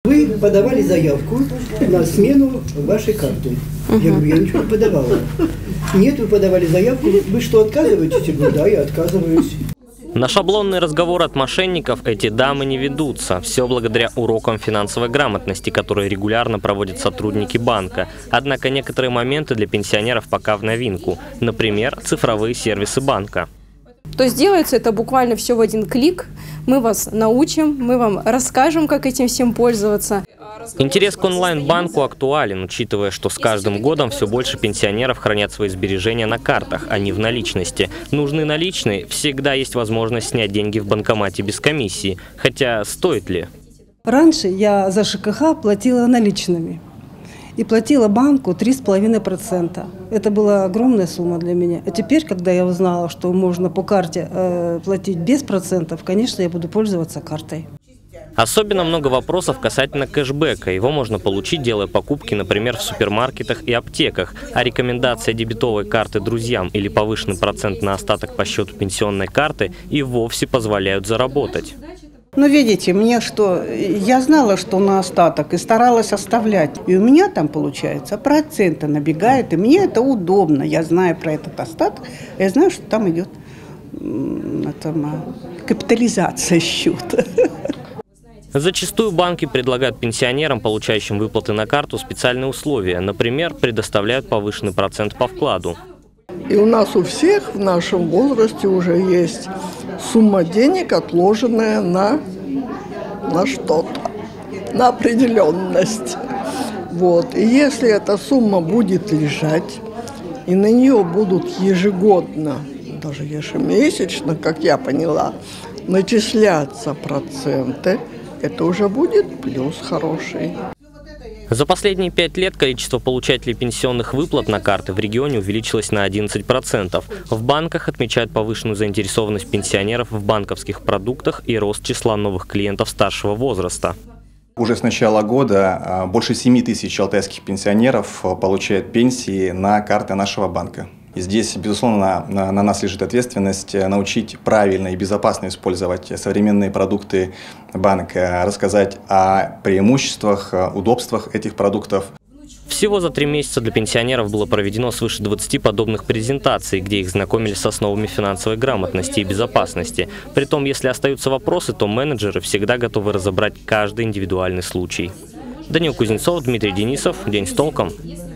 Вы подавали заявку на смену вашей карты. Я говорю, я ничего не подавала. Нет, вы подавали заявку. Вы что, отказываетесь? Я говорю, да, я отказываюсь. На шаблонные разговоры от мошенников эти дамы не ведутся. Все благодаря урокам финансовой грамотности, которые регулярно проводят сотрудники банка. Однако некоторые моменты для пенсионеров пока в новинку. Например, цифровые сервисы банка. То есть делается это буквально все в один клик. Мы вас научим, мы вам расскажем, как этим всем пользоваться. Интерес к онлайн-банку актуален, учитывая, что с каждым годом все больше пенсионеров хранят свои сбережения на картах, а не в наличности. Нужны наличные, всегда есть возможность снять деньги в банкомате без комиссии. Хотя стоит ли? Раньше я за ЖКХ платила наличными. И платила банку 3,5%. Это была огромная сумма для меня. А теперь, когда я узнала, что можно по карте платить без процентов, конечно, я буду пользоваться картой. Особенно много вопросов касательно кэшбэка. Его можно получить, делая покупки, например, в супермаркетах и аптеках. А рекомендация дебетовой карты друзьям или повышенный процент на остаток по счету пенсионной карты и вовсе позволяют заработать. Ну, видите, мне что, я знала, что на остаток, и старалась оставлять. И у меня там, получается, проценты набегают, и мне это удобно. Я знаю про этот остаток, я знаю, что там идет капитализация счета. Зачастую банки предлагают пенсионерам, получающим выплаты на карту, специальные условия. Например, предоставляют повышенный процент по вкладу. И у нас у всех в нашем возрасте уже есть сумма денег, отложенная на что-то, на определенность. Вот. И если эта сумма будет лежать, и на нее будут ежегодно, даже ежемесячно, как я поняла, начисляться проценты, это уже будет плюс хороший. За последние 5 лет количество получателей пенсионных выплат на карты в регионе увеличилось на 11%. В банках отмечают повышенную заинтересованность пенсионеров в банковских продуктах и рост числа новых клиентов старшего возраста. Уже с начала года больше 7 тысяч алтайских пенсионеров получают пенсии на карты нашего банка. И здесь, безусловно, на нас лежит ответственность научить правильно и безопасно использовать современные продукты банка, рассказать о преимуществах, удобствах этих продуктов. Всего за 3 месяца для пенсионеров было проведено свыше 20 подобных презентаций, где их знакомили с основами финансовой грамотности и безопасности. Притом, если остаются вопросы, то менеджеры всегда готовы разобрать каждый индивидуальный случай. Даниил Кузнецов, Дмитрий Денисов. День с толком.